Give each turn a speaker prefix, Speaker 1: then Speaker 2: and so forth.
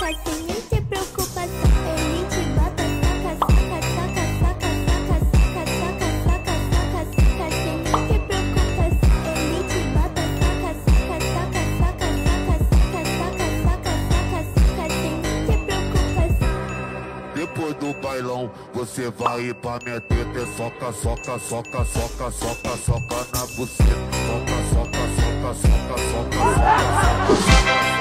Speaker 1: sem nem ter preocupação. Ele te bota, saca, saca, saca, saca, saca, saca, saca, saca, saca, saca, sem nem ter preocupação. Ele te bota, saca, saca, saca, saca, saca, saca, saca, saca, saca, saca, sem nem ter preocupação.
Speaker 2: Depois do bailão, você vai ir pra minha teta. Soca, soca, soca, soca, soca, soca na buceta. Soca, soca, soca, soca, soca, soca, soca, soca.